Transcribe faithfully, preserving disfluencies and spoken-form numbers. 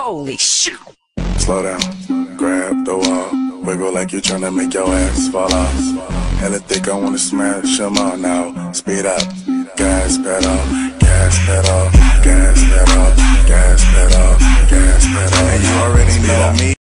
Holy shit. Slow down, grab the wall, wiggle like you're tryna make your ass fall off. Hella thick, I wanna smash them all now. Speed up, gas pedal, gas pedal, gas pedal, gas pedal, gas pedal. And you already know me.